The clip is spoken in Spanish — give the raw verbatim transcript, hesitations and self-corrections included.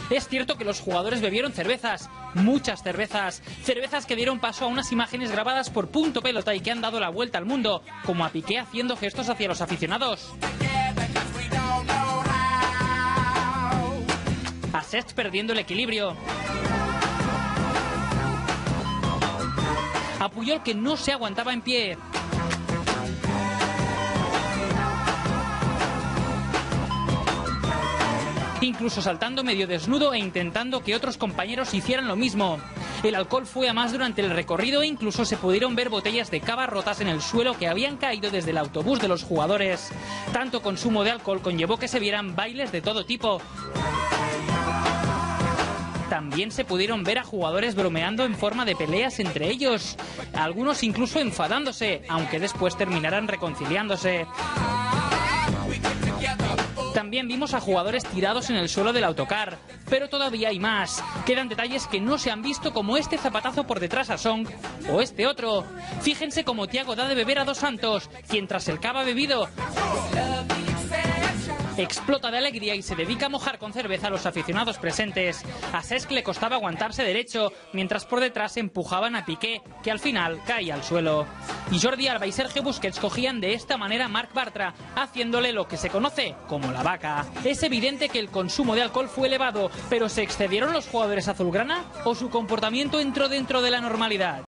Es cierto que los jugadores bebieron cervezas, muchas cervezas, cervezas que dieron paso a unas imágenes grabadas por Punto Pelota y que han dado la vuelta al mundo, como a Piqué haciendo gestos hacia los aficionados. A Cesc perdiendo el equilibrio. A Puyol que no se aguantaba en pie. Incluso saltando medio desnudo e intentando que otros compañeros hicieran lo mismo. El alcohol fue a más durante el recorrido e incluso se pudieron ver botellas de cava rotas en el suelo que habían caído desde el autobús de los jugadores. Tanto consumo de alcohol conllevó que se vieran bailes de todo tipo. También se pudieron ver a jugadores bromeando en forma de peleas entre ellos, algunos incluso enfadándose, aunque después terminaran reconciliándose. También vimos a jugadores tirados en el suelo del autocar, pero todavía hay más. Quedan detalles que no se han visto, como este zapatazo por detrás a Song o este otro. Fíjense cómo Thiago da de beber a Dos Santos, quien tras el cava bebido explota de alegría y se dedica a mojar con cerveza a los aficionados presentes. A Cesc le costaba aguantarse derecho, mientras por detrás empujaban a Piqué, que al final caía al suelo. Y Jordi Alba y Sergio Busquets cogían de esta manera a Marc Bartra, haciéndole lo que se conoce como la vaca. Es evidente que el consumo de alcohol fue elevado, pero ¿se excedieron los jugadores azulgrana o su comportamiento entró dentro de la normalidad?